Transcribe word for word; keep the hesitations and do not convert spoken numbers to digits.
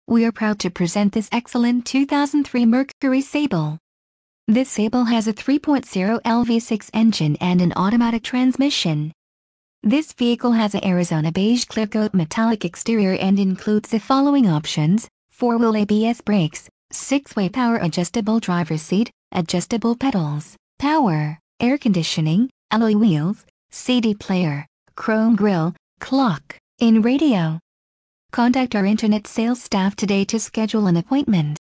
We are proud to present this excellent two thousand three Mercury Sable. This Sable has a three point oh liter V six engine and an automatic transmission. This vehicle has a Arizona beige Clearcoat metallic exterior and includes the following options: four-wheel A B S brakes, six-way power adjustable driver's seat, adjustable pedals, power, air conditioning, alloy wheels, C D player, chrome grille, clock, in radio. Contact our internet sales staff today to schedule an appointment.